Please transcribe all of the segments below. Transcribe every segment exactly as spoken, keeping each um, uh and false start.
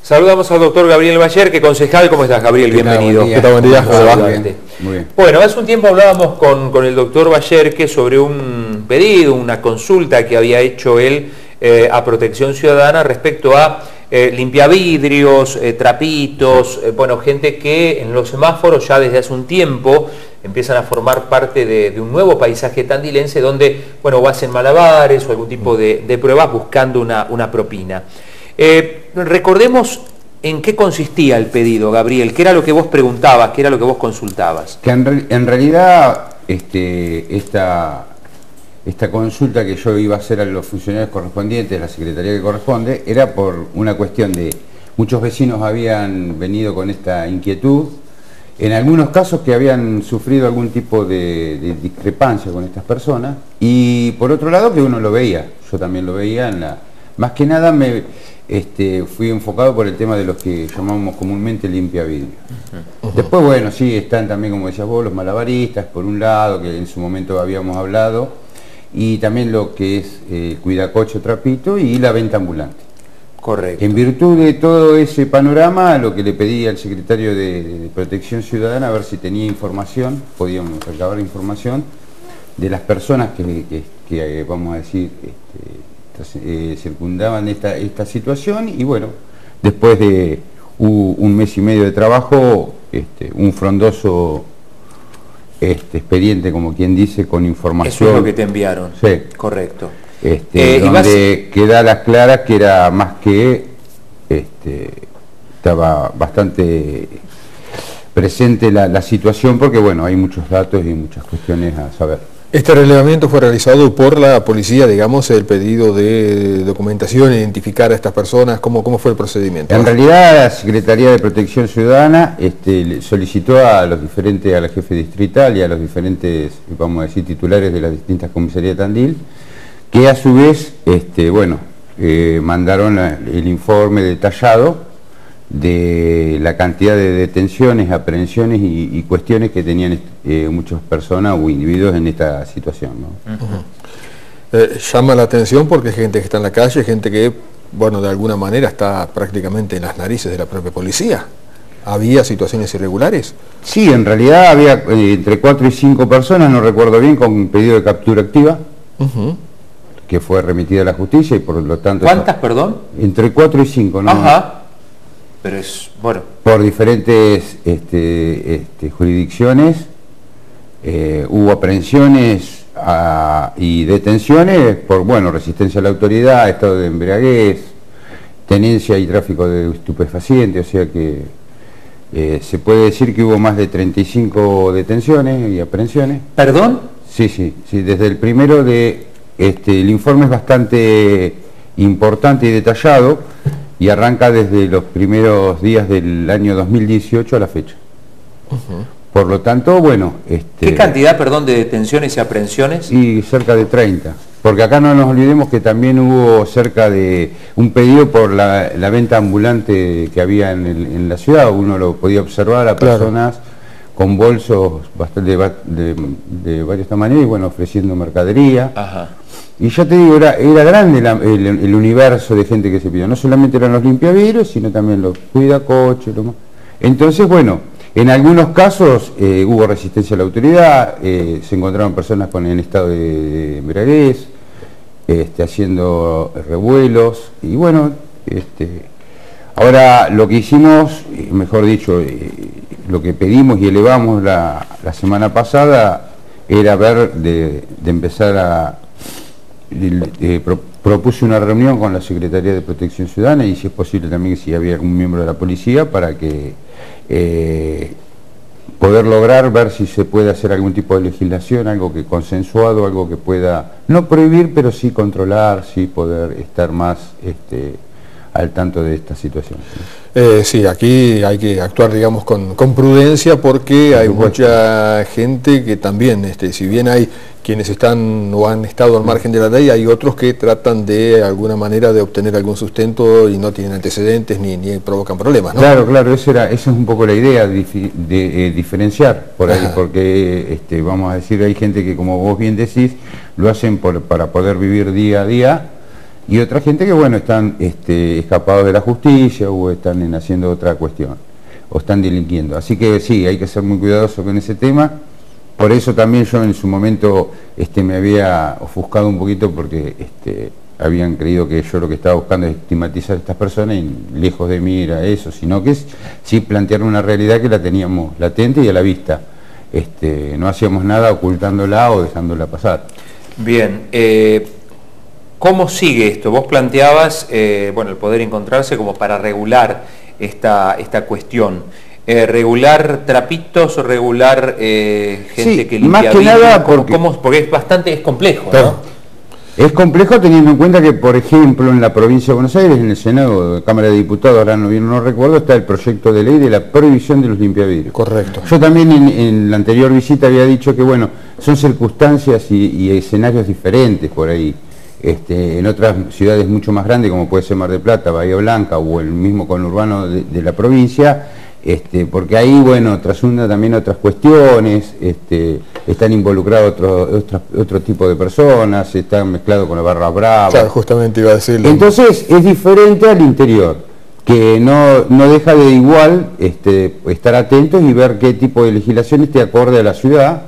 Saludamos al doctor Gabriel Bayer, que concejal. ¿Cómo estás, Gabriel? Bienvenido. ¿Qué tal? Buen día. ¿Cómo va? Muy bien. Muy bien. Bueno, hace un tiempo hablábamos con, con el doctor Bayer que sobre un pedido, una consulta que había hecho él eh, a Protección Ciudadana respecto a eh, limpiavidrios, eh, trapitos, eh, bueno, gente que en los semáforos ya desde hace un tiempo empiezan a formar parte de, de un nuevo paisaje tandilense donde, bueno, o hacen malabares o algún tipo de, de pruebas buscando una, una propina. Eh, recordemos en qué consistía el pedido, Gabriel, qué era lo que vos preguntabas, qué era lo que vos consultabas. Que en, re, en realidad este, esta, esta consulta que yo iba a hacer a los funcionarios correspondientes de la Secretaría que corresponde era por una cuestión de muchos vecinos habían venido con esta inquietud, en algunos casos que habían sufrido algún tipo de, de discrepancia con estas personas, y por otro lado que uno lo veía, yo también lo veía en la... Más que nada me este, fui enfocado por el tema de los que llamamos comúnmente limpiavidrios. Uh-huh. Después, bueno, sí, están también, como decías vos, los malabaristas, por un lado, que en su momento habíamos hablado, y también lo que es eh, cuidacoche, trapito y la venta ambulante. Correcto. En virtud de todo ese panorama, lo que le pedí al secretario de, de Protección Ciudadana, a ver si tenía información, podíamos recabar información, de las personas que, que, que vamos a decir... Este, Eh, circundaban esta, esta situación, y bueno, después de uh, un mes y medio de trabajo, este, un frondoso este, expediente, como quien dice, con información. Eso es lo que te enviaron. Sí. Correcto. Este, eh, donde vas... queda a las claras que era más que, este, estaba bastante presente la, la situación, porque bueno, hay muchos datos y muchas cuestiones a saber. Este relevamiento fue realizado por la policía, digamos, el pedido de documentación, identificar a estas personas. ¿Cómo, cómo fue el procedimiento? En realidad la Secretaría de Protección Ciudadana este, solicitó a los diferentes, a la jefe distrital y a los diferentes, vamos a decir, titulares de las distintas comisarías de Tandil, que a su vez, este, bueno, eh, mandaron la, el informe detallado de la cantidad de detenciones, aprehensiones y, y cuestiones que tenían eh, muchas personas o individuos en esta situación, ¿no? Uh-huh. eh, llama la atención porque hay gente que está en la calle, gente que, bueno, de alguna manera está prácticamente en las narices de la propia policía. ¿Había situaciones irregulares? Sí, en realidad había eh, entre cuatro y cinco personas, no recuerdo bien, con un pedido de captura activa, uh-huh, que fue remitida a la justicia y por lo tanto... ¿Cuántas, eso, perdón? Entre cuatro y cinco, ¿no? Ajá. Pero es, bueno... Por diferentes este, este, jurisdicciones, eh, hubo aprehensiones a, y detenciones por, bueno, resistencia a la autoridad, estado de embriaguez, tenencia y tráfico de estupefacientes, o sea que eh, se puede decir que hubo más de treinta y cinco detenciones y aprehensiones. ¿Perdón? Sí, sí, sí, desde el primero de... Este, el informe es bastante importante y detallado, y arranca desde los primeros días del año dos mil dieciocho a la fecha. Uh-huh. Por lo tanto, bueno... Este, ¿Qué cantidad, perdón, de detenciones y aprehensiones? Y cerca de treinta. Porque acá no nos olvidemos que también hubo cerca de un pedido por la, la venta ambulante que había en, el, en la ciudad. Uno lo podía observar a personas, claro, con bolsos bastante de, de, de varios tamaños y, bueno, ofreciendo mercadería. Ajá. Y ya te digo, era, era grande la, el, el universo de gente que se pidió. No solamente eran los limpiavidrios, sino también los cuidacoches. Lo... Entonces, bueno, en algunos casos eh, hubo resistencia a la autoridad, eh, se encontraron personas con en estado de, de embriaguez, este, haciendo revuelos. Y bueno, este, ahora lo que hicimos, mejor dicho, eh, lo que pedimos y elevamos la, la semana pasada era ver de, de empezar a... Eh, pro, propuse una reunión con la Secretaría de Protección Ciudadana y si es posible también si había algún miembro de la policía para que eh, poder lograr ver si se puede hacer algún tipo de legislación, algo que consensuado, algo que pueda no prohibir pero sí controlar, sí poder estar más este, al tanto de esta situación. Eh, sí, aquí hay que actuar, digamos, con, con prudencia porque hay mucha gente que también, este, si bien hay quienes están o han estado al margen de la ley, hay otros que tratan de alguna manera de obtener algún sustento y no tienen antecedentes ni, ni provocan problemas, ¿no? Claro, claro, eso era, eso es un poco la idea, de, de eh, diferenciar por ahí, porque este, vamos a decir, hay gente que, como vos bien decís, lo hacen por, para poder vivir día a día y otra gente que, bueno, están este, escapados de la justicia o están en, haciendo otra cuestión, o están delinquiendo. Así que sí, hay que ser muy cuidadoso con ese tema. Por eso también yo en su momento este, me había ofuscado un poquito porque este, habían creído que yo lo que estaba buscando es estigmatizar a estas personas y lejos de mí era eso, sino que es, sí plantear una realidad que la teníamos latente y a la vista. Este, no hacíamos nada ocultándola o dejándola pasar. Bien, eh, ¿cómo sigue esto? Vos planteabas eh, bueno, el poder encontrarse como para regular esta, esta cuestión. Eh, regular trapitos, regular eh, gente sí, que limpia más que vidrio, nada ¿cómo, porque, cómo, porque es bastante es complejo, claro, ¿no? Es complejo teniendo en cuenta que, por ejemplo, en la provincia de Buenos Aires, en el Senado de Cámara de Diputados, ahora no bien no recuerdo, está el proyecto de ley de la prohibición de los limpiavidrios. Correcto. Yo también en, en la anterior visita había dicho que, bueno, son circunstancias y, y escenarios diferentes por ahí. Este, en otras ciudades mucho más grandes, como puede ser Mar del Plata, Bahía Blanca o el mismo conurbano de, de la provincia, Este, porque ahí, bueno, trasundan también otras cuestiones, este, están involucrados otro, otro, otro tipo de personas, están mezclados con la barra brava. Claro, justamente iba a decirlo. Entonces es diferente al interior, que no, no deja de igual este, estar atentos y ver qué tipo de legislación esté acorde a la ciudad,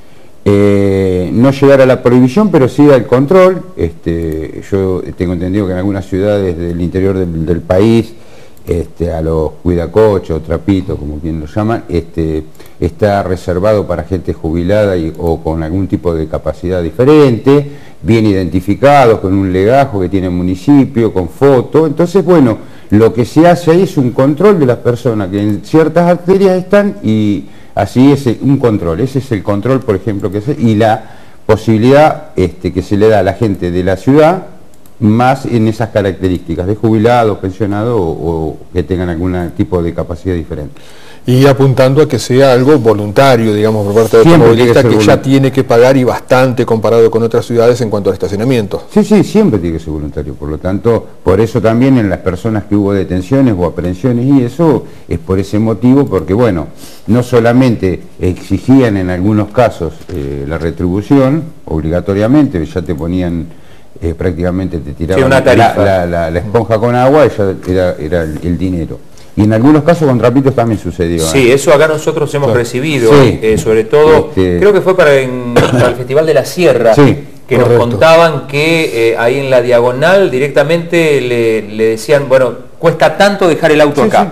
eh, no llegar a la prohibición, pero sí al control. Este, yo tengo entendido que en algunas ciudades del interior del, del país, Este, a los cuidacochos, trapitos, como quien lo llaman, este, está reservado para gente jubilada y, o con algún tipo de capacidad diferente, bien identificados, con un legajo que tiene el municipio, con foto. Entonces, bueno, lo que se hace ahí es un control de las personas que en ciertas arterias están y así es un control. Ese es el control, por ejemplo, que se, y la posibilidad este, que se le da a la gente de la ciudad, más en esas características de jubilados, pensionados o, o que tengan algún tipo de capacidad diferente. Y apuntando a que sea algo voluntario, digamos, por parte del automovilista, que, que ya tiene que pagar y bastante comparado con otras ciudades en cuanto al estacionamiento. Sí, sí, siempre tiene que ser voluntario. Por lo tanto, por eso también en las personas que hubo detenciones o aprehensiones y eso, es por ese motivo, porque bueno, no solamente exigían en algunos casos eh, la retribución, obligatoriamente, ya te ponían... Eh, prácticamente te tiraban sí, una tarifa. La, la, la, la esponja con agua y ya era, era el, el dinero. Y en algunos casos con trapitos también sucedió. Sí, ¿eh? Eso acá nosotros hemos sí. recibido, sí. eh, sobre todo, este... creo que fue para, en, para el Festival de la Sierra, sí, que correcto. Nos contaban que eh, ahí en la diagonal directamente le, le decían, bueno, cuesta tanto dejar el auto sí, acá. Sí.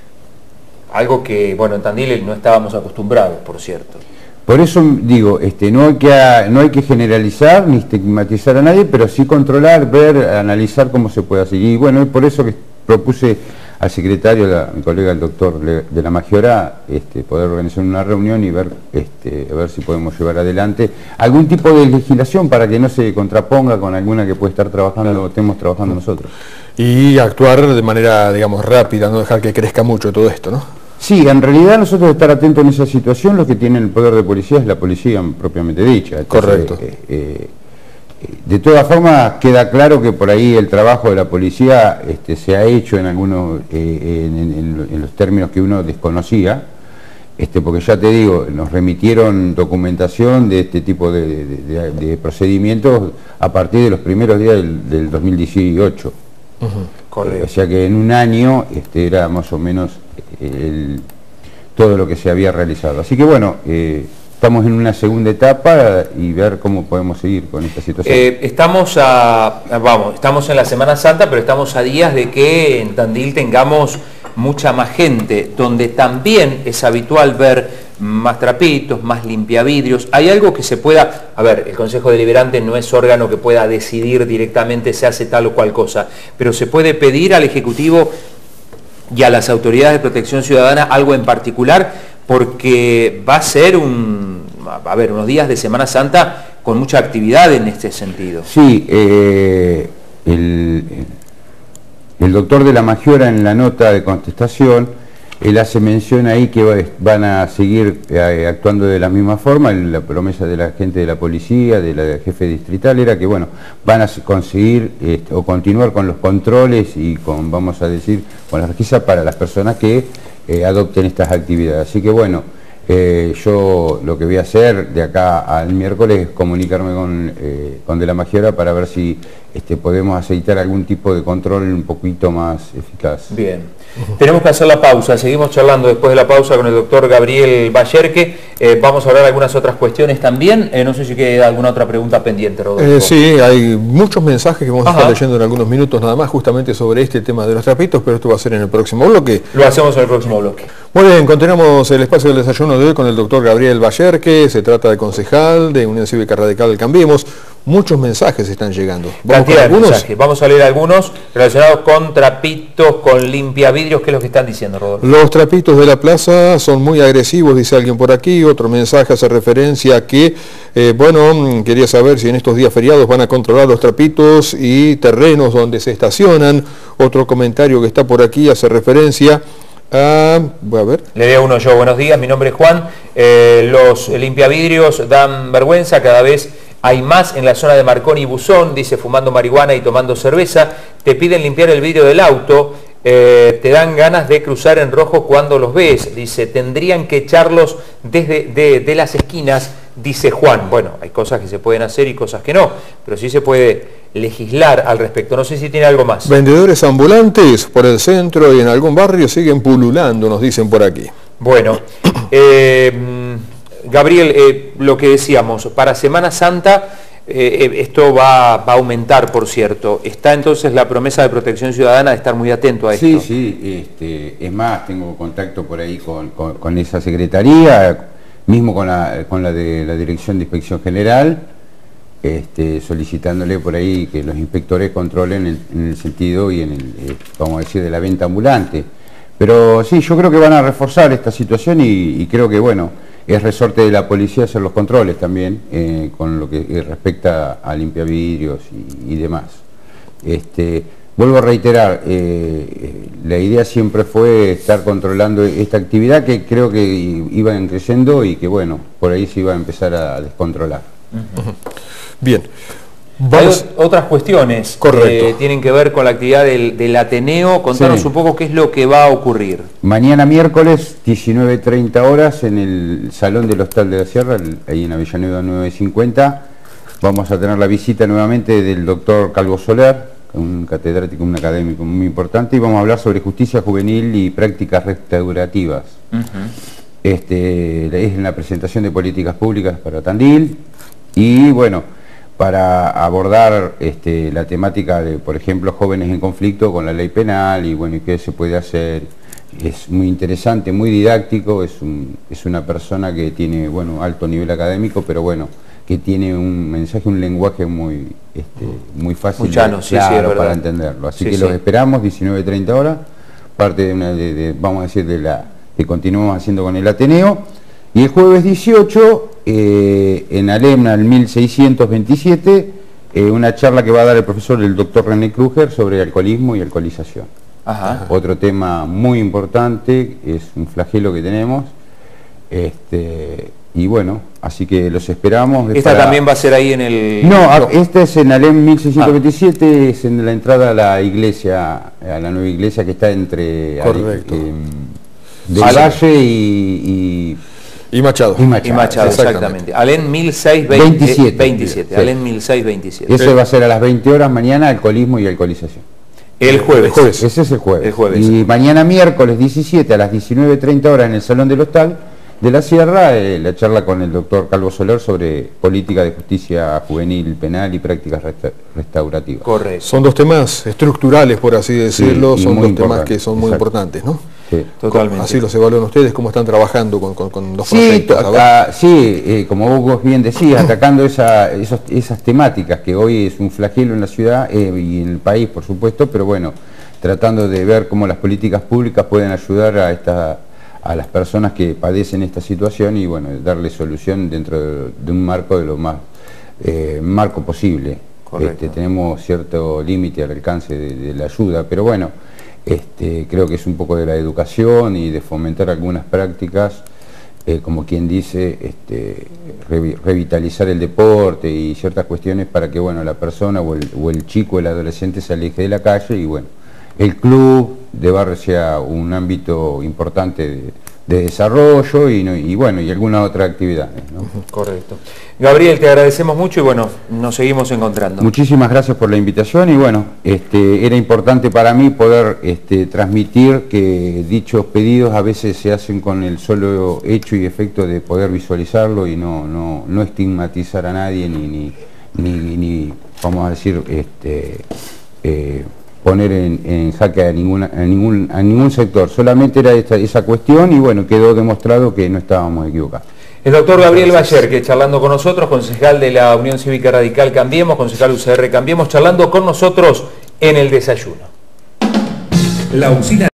Algo que, bueno, en Tandil no estábamos acostumbrados, por cierto. Por eso digo, este, no, hay que, no hay que generalizar ni estigmatizar a nadie, pero sí controlar, ver, analizar cómo se puede hacer. Y bueno, es por eso que propuse al secretario, la, mi colega el doctor de la Magiora, este, poder organizar una reunión y ver, este, a ver si podemos llevar adelante algún tipo de legislación para que no se contraponga con alguna que puede estar trabajando claro. o estemos trabajando nosotros. Y actuar de manera, digamos, rápida, no dejar que crezca mucho todo esto, ¿no? Sí, en realidad nosotros estar atentos en esa situación, lo que tiene el poder de policía es la policía propiamente dicha. Entonces, correcto. Eh, eh, de todas formas queda claro que por ahí el trabajo de la policía este, se ha hecho en algunos eh, en, en, en los términos que uno desconocía, este, porque ya te digo, nos remitieron documentación de este tipo de, de, de, de procedimientos a partir de los primeros días del, del dos mil dieciocho. Uh-huh. Correcto. O sea que en un año este, era más o menos el, todo lo que se había realizado. Así que bueno, eh, estamos en una segunda etapa y ver cómo podemos seguir con esta situación. Eh, estamos a, vamos, estamos en la Semana Santa, pero estamos a días de que en Tandil tengamos mucha más gente, donde también es habitual ver más trapitos, más limpiavidrios. ¿Hay algo que se pueda...? A ver, el Consejo Deliberante no es órgano que pueda decidir directamente se hace tal o cual cosa, pero se puede pedir al Ejecutivo y a las autoridades de protección ciudadana algo en particular, porque va a ser un, a ver, unos días de Semana Santa con mucha actividad en este sentido. Sí, eh, el, el doctor de la Magiora en la nota de contestación, él hace mención ahí que van a seguir eh, actuando de la misma forma. La promesa de la gente de la policía, de la jefe distrital, era que bueno, van a conseguir eh, o continuar con los controles y con, vamos a decir, con las requisas para las personas que eh, adopten estas actividades. Así que bueno, eh, yo lo que voy a hacer de acá al miércoles es comunicarme con, eh, con de la Magiora para ver si este, podemos aceitar algún tipo de control un poquito más eficaz. Bien. Tenemos que hacer la pausa, seguimos charlando después de la pausa con el doctor Gabriel Bayerque. Eh, vamos a hablar de algunas otras cuestiones también. Eh, no sé si queda alguna otra pregunta pendiente, Rodolfo. Eh, sí, hay muchos mensajes que vamos Ajá. a estar leyendo en algunos minutos nada más justamente sobre este tema de los trapitos, pero esto va a ser en el próximo bloque. Lo hacemos en el próximo bloque. Muy bien, continuamos el espacio del desayuno de hoy con el doctor Gabriel Bayerque. Se trata de concejal de Unión Cívica Radical Cambiemos. Muchos mensajes están llegando. ¿Vamos Cantidad de mensajes. Vamos a leer algunos relacionados con trapitos, con limpiavidrios. ¿Qué es lo que están diciendo, Rodolfo? Los trapitos de la plaza son muy agresivos, dice alguien por aquí. Otro mensaje hace referencia a que, eh, bueno, quería saber si en estos días feriados van a controlar los trapitos y terrenos donde se estacionan. Otro comentario que está por aquí hace referencia a... voy a ver. Le leo uno yo. Buenos días, mi nombre es Juan. Eh, los limpiavidrios dan vergüenza, cada vez hay más en la zona de Marconi y Buzón, dice, fumando marihuana y tomando cerveza. Te piden limpiar el vidrio del auto, eh, te dan ganas de cruzar en rojo cuando los ves. Dice, tendrían que echarlos desde de, de las esquinas, dice Juan. Bueno, hay cosas que se pueden hacer y cosas que no, pero sí se puede legislar al respecto. No sé si tiene algo más. Vendedores ambulantes por el centro y en algún barrio siguen pululando, nos dicen por aquí. Bueno, eh, Gabriel, eh, lo que decíamos, para Semana Santa eh, esto va, va a aumentar, por cierto. ¿Está entonces la promesa de Protección Ciudadana de estar muy atento a esto? Sí, sí, este, es más, tengo contacto por ahí con, con, con esa secretaría, mismo con la, con la de la Dirección de Inspección General, este, solicitándole por ahí que los inspectores controlen el, en el sentido y en el, eh, vamos a decir, de la venta ambulante. Pero sí, yo creo que van a reforzar esta situación y, y creo que, bueno, es resorte de la policía hacer los controles también, eh, con lo que respecta a limpiavidrios y, y demás. Este, vuelvo a reiterar, eh, la idea siempre fue estar controlando esta actividad que creo que iban creciendo y que, bueno, por ahí se iba a empezar a descontrolar. Uh-huh. Bien. Vamos. Hay otras cuestiones que tienen que ver con la actividad del, del Ateneo. Contanos sí. un poco qué es lo que va a ocurrir. Mañana miércoles, diecinueve treinta horas, en el Salón del Hostal de la Sierra, ahí en Avellaneda nueve cincuenta, vamos a tener la visita nuevamente del doctor Calvo Soler, un catedrático, un académico muy importante, y vamos a hablar sobre justicia juvenil y prácticas restaurativas. Uh-huh. este, es en la presentación de políticas públicas para Tandil, y bueno, para abordar este, la temática de, por ejemplo, jóvenes en conflicto con la ley penal y bueno, y qué se puede hacer. Es muy interesante, muy didáctico, es, un, es una persona que tiene, bueno, alto nivel académico, pero bueno, que tiene un mensaje, un lenguaje muy, este, muy fácil, muy llano, sí, claro, sí, para entenderlo. Así sí, que sí. los esperamos, diecinueve treinta horas, parte de una, de, de, vamos a decir, de la que continuamos haciendo con el Ateneo. Y el jueves dieciocho, eh, en Alemna, el mil seiscientos veintisiete, eh, una charla que va a dar el profesor, el doctor René Kruger, sobre alcoholismo y alcoholización. Ajá. Otro tema muy importante, es un flagelo que tenemos. Este, y bueno, así que los esperamos. ¿Esta para... también va a ser ahí en el...? No, no. Este es en Alem mil seiscientos veintisiete, ah. es en la entrada a la iglesia, a la nueva iglesia que está entre... Correcto. Eh, del Valle y... y Y Machado. Y Machado, y Machado exactamente. exactamente. Alem mil seiscientos veintisiete. veintisiete. Sí. Alem mil seiscientos veintisiete. Eso va a ser a las veinte horas mañana, alcoholismo y alcoholización. El jueves. El jueves. Ese es el jueves. El jueves. Y mañana miércoles diecisiete a las diecinueve treinta horas en el Salón del Hostal de la Sierra, eh, la charla con el doctor Calvo Soler sobre política de justicia juvenil, penal y prácticas resta restaurativas. Correcto. Son dos temas estructurales, por así decirlo, sí, son dos importante. temas que son muy Exacto. importantes, ¿no? Sí. Totalmente. Así los evalúan ustedes, cómo están trabajando con, con, con los sí, proyectos. Acá, sí, eh, como vos bien decías, atacando esa, esos, esas temáticas que hoy es un flagelo en la ciudad eh, y en el país, por supuesto, pero bueno, tratando de ver cómo las políticas públicas pueden ayudar a, esta, a las personas que padecen esta situación y bueno, darle solución dentro de, de un marco de lo más eh, marco posible. Este, tenemos cierto límite al alcance de, de la ayuda, pero bueno, Este, creo que es un poco de la educación y de fomentar algunas prácticas, eh, como quien dice, este, re, revitalizar el deporte y ciertas cuestiones para que bueno, la persona o el, o el chico, el adolescente se aleje de la calle y bueno, el club de barrio sea un ámbito importante de, de desarrollo y, y bueno, y alguna otra actividad, ¿no? Correcto. Gabriel, te agradecemos mucho y bueno, nos seguimos encontrando. Muchísimas gracias por la invitación y bueno, este, era importante para mí poder este, transmitir que dichos pedidos a veces se hacen con el solo hecho y efecto de poder visualizarlo y no, no, no estigmatizar a nadie ni, ni, ni, ni vamos a decir, este, eh, poner en, en jaque a, ninguna, a, ningún, a ningún sector. Solamente era esta, esa cuestión y bueno, quedó demostrado que no estábamos equivocados. El doctor Gabriel Bayer, que charlando con nosotros, concejal de la Unión Cívica Radical Cambiemos, concejal U C R Cambiemos, charlando con nosotros en el desayuno. La usina